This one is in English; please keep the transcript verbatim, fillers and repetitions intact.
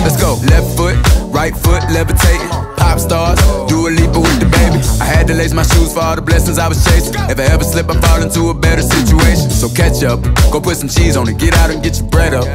Let's go. Left foot, right foot, levitating. Pop stars, do a leap with the baby. I had to lace my shoes for all the blessings I was chasing. If I ever slip, I fall into a better situation. So catch up, go put some cheese on it, get out and get your bread up.